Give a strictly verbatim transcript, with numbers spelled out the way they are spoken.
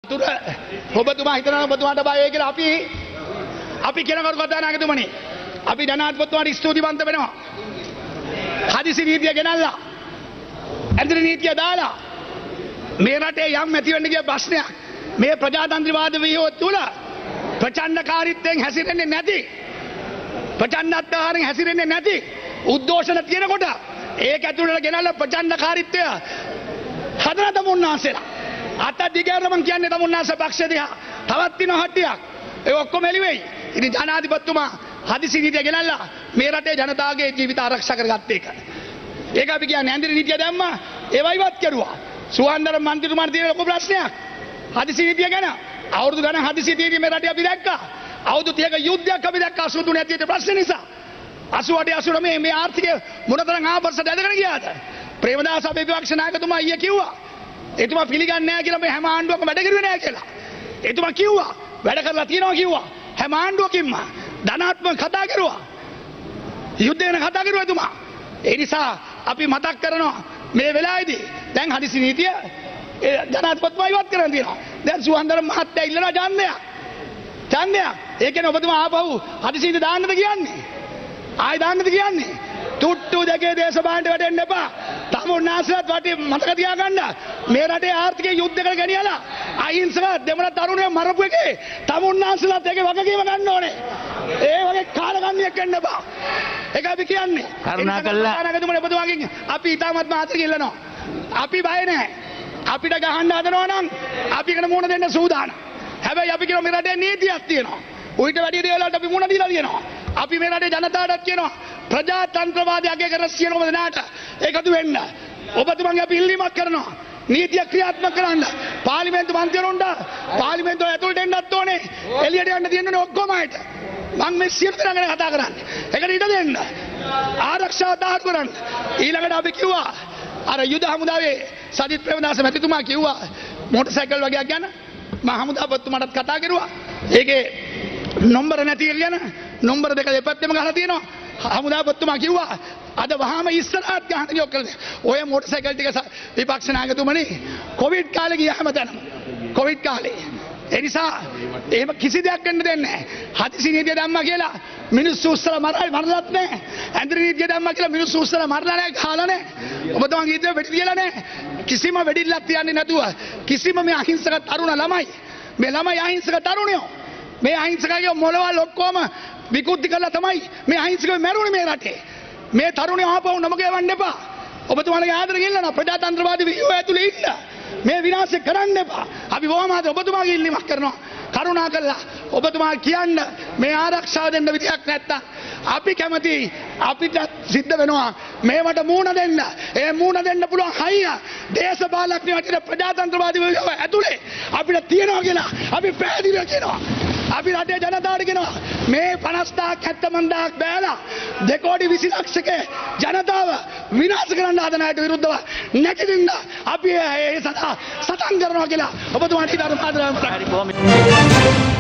වතුර ඔබතුමා හිතනවා ඔබතුමාට බය වෙයි කියලා අපි අපි කියන කරුකතා නායකතුමනි අපි ජනාධිපතිතුමාට ස්තුතිවන්ත වෙනවා. හදිසි නීතිය ගෙනල්ලා ඇඳරි නීතිය දාලා මේ රටේ යම් ඇති වෙන්න ගිය ප්‍රශ්නයක් මේ ප්‍රජාතන්ත්‍රවාද ව්‍යුහය තුල ප්‍රචණ්ඩකාරීත්වයෙන් හැසිරෙන්නේ නැති ප්‍රචණ්ඩත්වයෙන් හැසිරෙන්නේ නැති උද්ඝෝෂණ තියෙනකොට ඒක ඇතුළට ගෙනල්ලා ප්‍රචණ්ඩකාරීත්වය හදන තමුන්නාන්සේලා අත දිගට මම කියන්නේ තමුන්නාන්සේ පක්ෂය දිහා තවත් දින හට්ටියක් ඒ ඔක්කොම එළිවෙයි. ඉතින් ජනාධිපතිතුමා හදිසි නීතිය ගෙනල්ලා මේ රටේ ජනතාවගේ ජීවිත ආරක්ෂා කරගත්ත එක. ඒක අපි කියන්නේ ඇඳරි නීතිය දැම්මා ඒවා ඉවත් කරුවා. සුවන්දර මන්ත්‍රීතුමාට තියෙන ලොකු ප්‍රශ්නයක් හදිසි නීතිය ගැන අවුරුදු ගණන් හදිසි නීතිය මේ රටේ අපි දැක්කා. අවුරුදු තිහක යුද්ධයක් අපි දැක්කා අසූ තුන ඇතුළත ප්‍රශ්න නිසා. අසූ අට අසූ නවය මේ ආර්ථිකය මොනතරම් ආපස්සට ඇදගෙන ගියාද? ප්‍රේමදාස අපේ විපක්ෂ නායකතුමා ඊයේ කිව්වා. එතුමා පිළිගන්නේ නැහැ කියලා මේ හැම ආණ්ඩුවකම වැඩ කරුවේ නැහැ කියලා. එතුමා කිව්වා වැඩ කරලා තියනවා කිව්වා. හැම ආණ්ඩුවකින්ම ධනාත්මක කතා කරුවා. යුද්ධ වෙන කතා කරුවා එතුමා. ඒ නිසා අපි මතක් කරනවා මේ වෙලාවේදී දැන් හදිසි නීතිය ඒ ජනාධිපතිතුමා ඉවත් කරන්න තියෙනවා. දැන් සුවන්දර මහත්තයා ඉල්ලනවා ඡන්දයක්. ඡන්දයක්. ඒ කියන්නේ ඔබතුමා ආපහු හදිසි නීතිය දාන්නද කියන්නේ? ආයි දාන්නද කියන්නේ? තුට්ටු දෙකේ දේශපාලනට වැටෙන්න එපා. තමුන්නාන්සේලාත් වටේ මතක තියාගන්න. මේ රටේ ආර්ථිකය යුද්ධයකට ගෙනියලා අහිංසක දෙමළ තරුණයෝ මරපු එකේ තමුන්නාන්සේලාත් ඒකේ වගකීම ගන්න ඕනේ. ඒ වගේ කාලකන්ණියක් වෙන්න එපා. ඒක අපි කියන්නේ. කරුණාකරලා නගතුමනි ඔබතුමාගෙන් අපි ඉතාමත් ආදර ඉල්ලනවා. අපි බය නැහැ. අපිට ගහන්න හදනවා නම් අපි එකට මුණ දෙන්න සූදානම්. හැබැයි අපි කියන මේ රටේ නීතියක් තියෙනවා. උවිත වැඩි දේවල්ට අපි මුණ දීලා තියෙනවා. අපි මේ රටේ ජනතාවටත් කියනවා ප්‍රජාතන්ත්‍රවාදය අගය කරන සියලුම දෙනාට එකතු වෙන්න. ඔබතුමන්ගේ අපි ඉල්ලීමක් කරනවා. නීතිය ක්‍රියාත්මක කරන්න. පාර්ලිමේන්තු මන්ත්‍රීවරුන්ට පාර්ලිමේන්තුව ඇතුළට එන්නත් ඕනේ. එළියට යන්න තියෙන්නේ ඔක්කොම අයට. මම මේ සියලු දෙනා ගැන කතා කරන්නේ. ඒකට ඉඩ දෙන්න. ආරක්ෂාව දාහත් කරන්න. ඊළඟට අපි කිව්වා අර යුද හමුදාවේ සජිත් ප්‍රේමදාස මැතිතුමා කිව්වා මෝටර් සයිකල් වගේක් ගැන මම හමුදාපතිතුමාටත් කතා කරුවා. ඒකේ නම්බර නැති කියන නම්බර දෙක දෙපැත්තෙම ගහලා තියෙනවා. හමුදාපතිතුමා කිව්වා අද වහාම ඉස්සරහට ගහන්න යොක් කරලා. ඔය මෝටර් සයිකල් ටික විපක්ෂ නායකතුමනි කොවිඩ් කාලේ ගියා හැමතැනම. කොවිඩ් කාලේ. ඒ නිසා එහෙම කිසි දෙයක් වෙන්න දෙන්නේ නැහැ. හදිසි නීතිය දැම්මා කියලා මිනිස්සු උස්සලා මරයි මරලත් නැහැ. ඇඳරි නීතිය දැම්මා කියලා මිනිස්සු උස්සලා මරලා නැහැ කාලා නැහැ. ඔබතුමාගේ ඉතින් වෙඩි තියලා නැහැ. කිසිම වෙඩිල්ලක් තියන්නේ නැතුව කිසිම මේ අහිංසක තරුණ ළමයි මේ ළමයි අහිංසක තරුණයෝ මේ අහිංසකගේ මොළවල් ඔක්කොම විකෘති කරලා තමයි මේ අහිංසකව මැරුණේ මේ රටේ. මේ තරුණයෝ ආපහු නම ගෙවන්න එපා. ඔබතුමාලගේ ආදරෙන් ඉල්ලනවා ප්‍රජාතන්ත්‍රවාදී ව්‍යුහය ඇතුලේ ඉන්න. මේ විනාශය කරන්න එපා. අපි බොහොම ආදර ඔබතුමාගේ ඉල්ලීමක් කරනවා. කරුණාකරලා ඔබතුමා කියන්න මේ ආරක්ෂාව දෙන්න විදියක් නැත්තම් අපි කැමති අපිට සිද්ධ වෙනවා මේවට මූණ දෙන්න. ඒ මූණ දෙන්න පුළුවන් හයිය දේශපාලඥයෝ ඇතුලේ ප්‍රජාතන්ත්‍රවාදී ව්‍යුහය ඇතුලේ අපිට තියනවා කියලා අපි පැහැදිලිව කියනවා. අපි රටේ ජනතාවට කියනවා මේ පනස් දාහක් හැත්තෑ දාහක් බෑලා දෙකෝටි විසි ලක්ෂකේ ජනතාව විනාශ කරන්න හදන අයට විරුද්ධව නැතිවෙන්න අපි ඒ සදා සටන් කරනවා කියලා ඔබතුමාට ඉතාම ආදරයෙන්